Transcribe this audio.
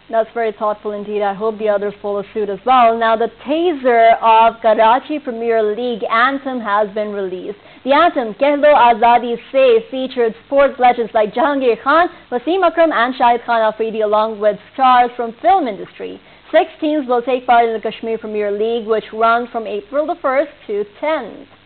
That's very thoughtful indeed. I hope the others follow suit as well. Now, the teaser of Karachi Premier League Anthem has been released. The anthem, Kehlo Azadi Se, featured sports legends like Jahangir Khan, Wasim, Akram and Shahid Afridi, along with stars from film industry. 6 teams will take part in the Kashmir Premier League, which runs from April the 1st to 10th.